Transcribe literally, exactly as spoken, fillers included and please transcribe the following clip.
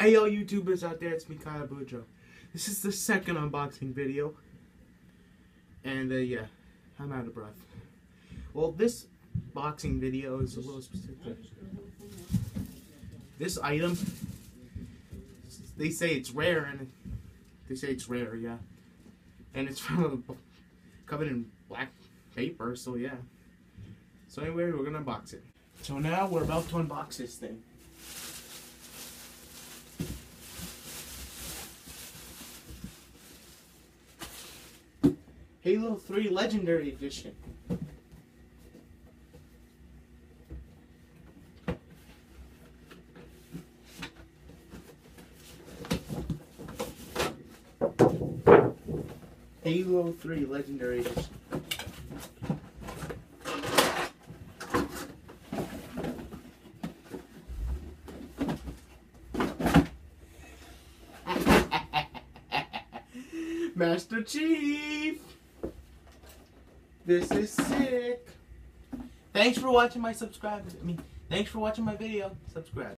Hey all YouTubers out there, it's me, Kyl three. This is the second unboxing video. And uh, yeah, I'm out of breath. Well, this boxing video is a little specific. This item, they say it's rare, and they say it's rare, yeah. And it's from a, covered in black paper, so yeah. So anyway, we're gonna unbox it. So now we're about to unbox this thing. Halo three Legendary Edition. Halo three Legendary Edition. Master Chief! This is sick! Thanks for watching my subscribe. I mean, thanks for watching my video. Subscribe.